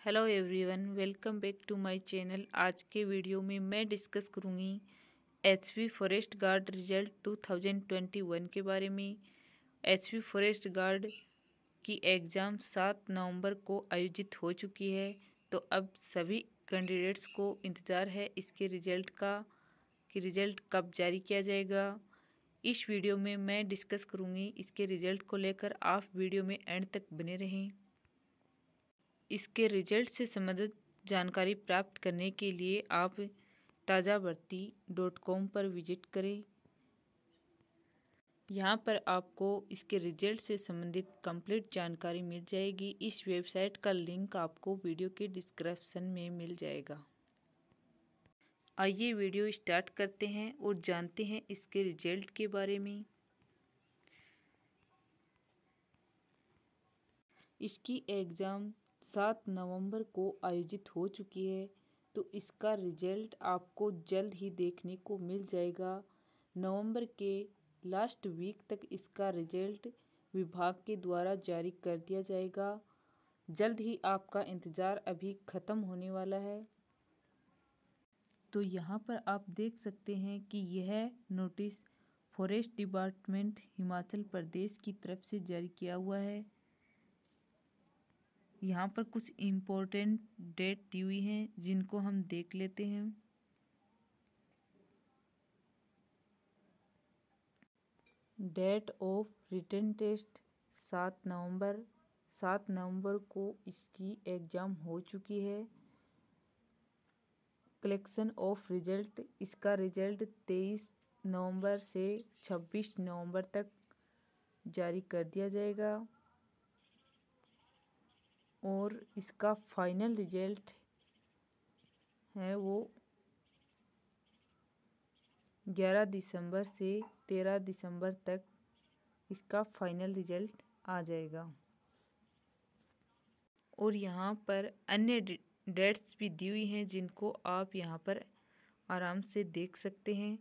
Hello everyone, welcome back to my channel. आज के video में मैं डिस्कस करूँगी एचपी फॉरेस्ट गार्ड रिजल्ट 2021 के बारे में। एचपी फॉरेस्ट गार्ड की एग्ज़ाम 7 नवंबर को आयोजित हो चुकी है, तो अब सभी कैंडिडेट्स को इंतज़ार है इसके रिज़ल्ट का कि रिज़ल्ट कब जारी किया जाएगा। इस वीडियो में मैं डिस्कस करूँगी इसके रिज़ल्ट को लेकर। आप वीडियो में एंड तक बने रहें। इसके रिजल्ट से संबंधित जानकारी प्राप्त करने के लिए आप ताज़ाभर्ती.com पर विजिट करें। यहाँ पर आपको इसके रिजल्ट से संबंधित कंप्लीट जानकारी मिल जाएगी। इस वेबसाइट का लिंक आपको वीडियो के डिस्क्रिप्शन में मिल जाएगा। आइए वीडियो स्टार्ट करते हैं और जानते हैं इसके रिजल्ट के बारे में। इसकी एग्ज़ाम 7 नवंबर को आयोजित हो चुकी है, तो इसका रिजल्ट आपको जल्द ही देखने को मिल जाएगा। नवंबर के लास्ट वीक तक इसका रिजल्ट विभाग के द्वारा जारी कर दिया जाएगा। जल्द ही आपका इंतज़ार अभी ख़त्म होने वाला है। तो यहाँ पर आप देख सकते हैं कि यह notice forest department Himachal Pradesh की तरफ से जारी किया हुआ है। यहाँ पर कुछ इम्पोर्टेंट डेट दी हुई हैं जिनको हम देख लेते हैं। डेट ऑफ रिटन टेस्ट 7 नवंबर को इसकी एग्ज़ाम हो चुकी है। कलेक्शन ऑफ रिजल्ट, इसका रिजल्ट 23 नवंबर से 26 नवंबर तक जारी कर दिया जाएगा और इसका फाइनल रिजल्ट है वो 11 दिसंबर से 13 दिसंबर तक इसका फाइनल रिजल्ट आ जाएगा। और यहाँ पर अन्य डेट्स भी दी हुई हैं जिनको आप यहाँ पर आराम से देख सकते हैं।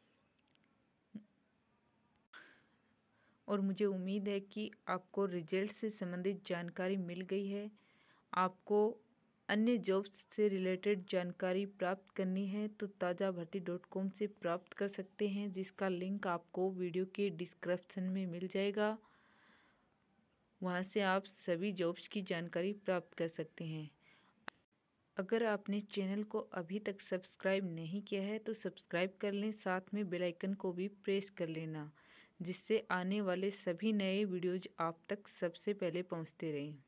और मुझे उम्मीद है कि आपको रिजल्ट से संबंधित जानकारी मिल गई है। आपको अन्य जॉब्स से रिलेटेड जानकारी प्राप्त करनी है तो ताज़ाभर्ती.com से प्राप्त कर सकते हैं, जिसका लिंक आपको वीडियो के डिस्क्रिप्शन में मिल जाएगा। वहां से आप सभी जॉब्स की जानकारी प्राप्त कर सकते हैं। अगर आपने चैनल को अभी तक सब्सक्राइब नहीं किया है तो सब्सक्राइब कर लें, साथ में बेल आइकन को भी प्रेस कर लेना, जिससे आने वाले सभी नए वीडियोज़ आप तक सबसे पहले पहुंचते रहें।